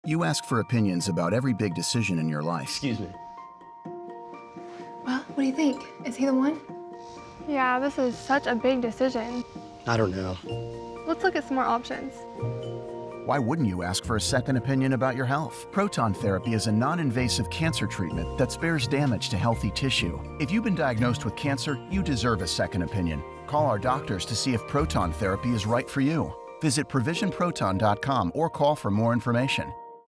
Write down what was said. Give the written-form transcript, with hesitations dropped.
You ask for opinions about every big decision in your life. Excuse me. Well, what do you think? Is he the one? Yeah, this is such a big decision. I don't know. Let's look at some more options. Why wouldn't you ask for a second opinion about your health? Proton therapy is a non-invasive cancer treatment that spares damage to healthy tissue. If you've been diagnosed with cancer, you deserve a second opinion. Call our doctors to see if proton therapy is right for you. Visit provisionproton.com or call for more information.